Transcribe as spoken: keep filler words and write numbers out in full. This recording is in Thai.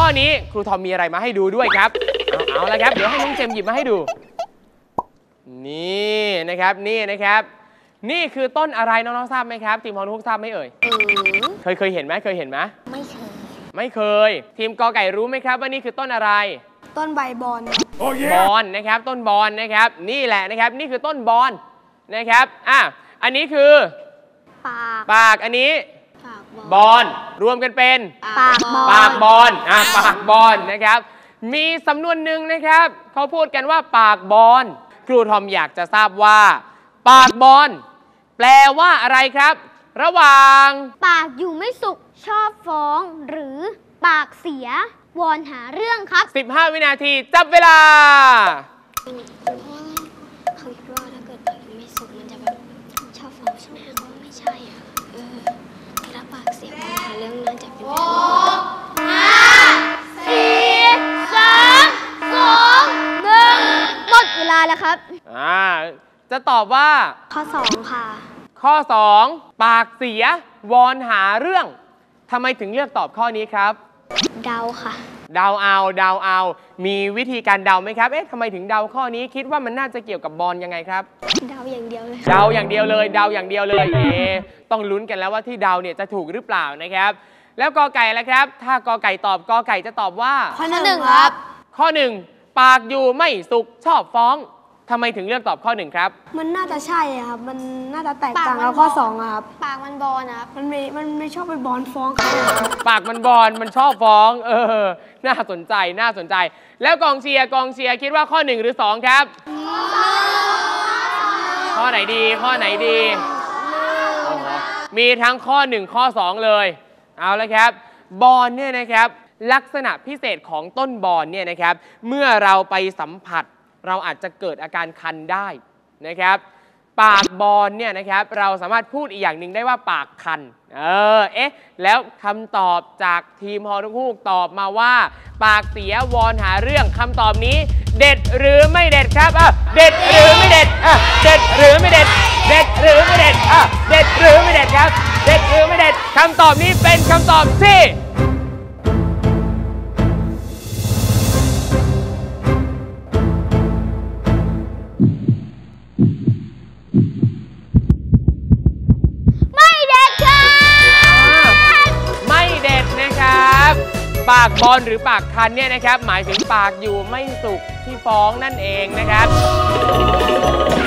นี้ครูทอมมีอะไรมาให้ดูด้วยครับเอาเอาละครับเดี๋ยวให้น้องเจมหยิบมาให้ดูนี่นะครับนี่นะครับนี่คือต้นอะไรน้องๆทราบไหมครับทีมฮอนฮุกทราบไหมเอ่ยเคยเคยเห็นไหมเคยเห็นไหมไม่เคยไม่เคยทีมกอไก่รู้ไหมครับว่านี่คือต้นอะไรต้นใบบอนบอนนะครับต้นบอนนะครับนี่แหละนะครับนี่คือต้นบอนนะครับอ่ะอันนี้คือปากปากอันนี้บอนรวมกันเป็นปากบอนปากบอนอ่ะปากบอนนะครับมีสำนวนหนึ่งนะครับเขาพูดกันว่าปากบอนครูทอมอยากจะทราบว่าปากบอนแปลว่าอะไรครับระหว่างปากอยู่ไม่สุขชอบฟ้องหรือปากเสียวอนหาเรื่องครับสิบห้าวินาทีจับเวลาเขาคิดว่าถ้าเกิดปากอยู่ไม่สุขมันจะแบบชอบฟ้องชอบฟ้องไม่ใช่อ่ะเออถ้าปากเสียวอนหาเรื่องน่าจะเป็นแบบห้าสี่สามสองหนึ่งหมดเวลาแล้วครับอ่าจะตอบว่าข้อสองค่ะข้อสองปากเสียวอนหาเรื่องทำไมถึงเลือกตอบข้อนี้ครับเดาค่ะเดาเอาเดาเอามีวิธีการเดาไหมครับเอ๊ะทำไมถึงเดาข้อนี้คิดว่ามันน่าจะเกี่ยวกับบอลยังไงครับเดาอย่างเดียวเลยเดาอย่างเดียวเลยเดาอย่างเดียวเลยเอ๊ต้องลุ้นกันแล้วว่าที่เดาเนี่ยจะถูกหรือเปล่านะครับแล้วกอไก่ล่ะครับถ้ากอไก่ตอบกอไก่จะตอบว่าข้อหนึ่งครับข้อหนึ่งปากอยู่ไม่สุขชอบฟ้องทำไมถึงเลือกตอบข้อหนึ่งครับมันน่าจะใช่ครับมันน่าจะแตกต่างกับข้อสองครับปากมันบอลนะครับมันไม่มันไม่ชอบไปบอลฟ้องเขาปากมันบอลมันชอบฟ้องเออน่าสนใจน่าสนใจแล้วกองเชียร์กองเชียร์คิดว่าข้อหนึ่งหรือสองครับข้อไหนดีข้อไหนดีมีทั้งข้อหนึ่งข้อสองเลยเอาละครับบอลเนี่ยนะครับลักษณะพิเศษของต้นบอลเนี่ยนะครับเมื่อเราไปสัมผัสเราอาจจะเกิดอาการคันได้นะครับปากบอลเนี่ยนะครับเราสามารถพูดอีกอย่างหนึ่งได้ว่าปากคันเออเอ๊ะแล้วคำตอบจากทีมฮอนุฮูกตอบมาว่าปากเสียวอนหาเรื่องคำตอบนี้เด็ดหรือไม่เด็ดครับอ่ะเด็ดหรือไม่เด็ดอ่ะเด็ดหรือไม่เด็ดเด็ดหรือไม่เด็ดอ่ะเด็ดหรือไม่เด็ดครับเด็ดหรือไม่เด็ดคำตอบนี้เป็นคำตอบที่ปากบอลหรือปากคันเนี่ยนะครับหมายถึงปากอยู่ไม่สุขที่ฟ้องนั่นเองนะครับ